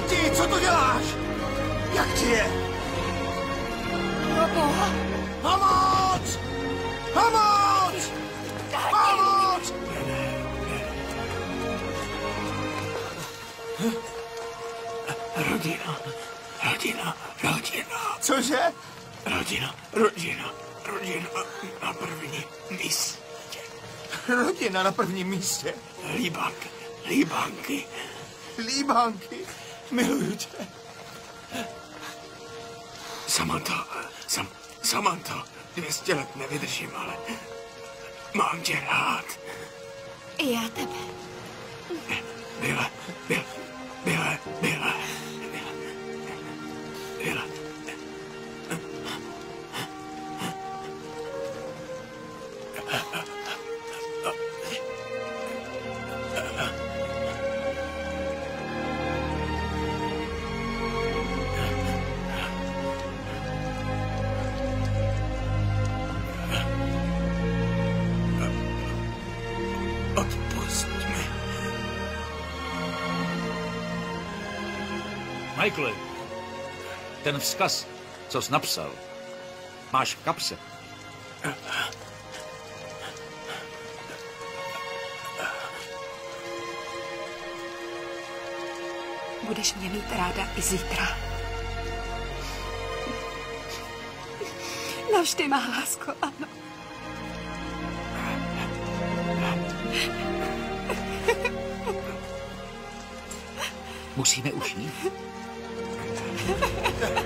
Tati, co to děláš? Jak ti je? Proboha! Pomoc! Pomoc! Pomoc! Rodina. Cože? Rodina na prvním místě. Rodina na prvním místě. Líbánky. Líbánky. Miluju tě. Samantho, 200 let nevydržím, ale mám tě rád. I já tebe. Byle. Odpusť mi. Michael, ten vzkaz, co jsi napsal, máš v kapse. Budeš mě mít ráda i zítra. Navždy, má lásko, ano. Musíme už jít.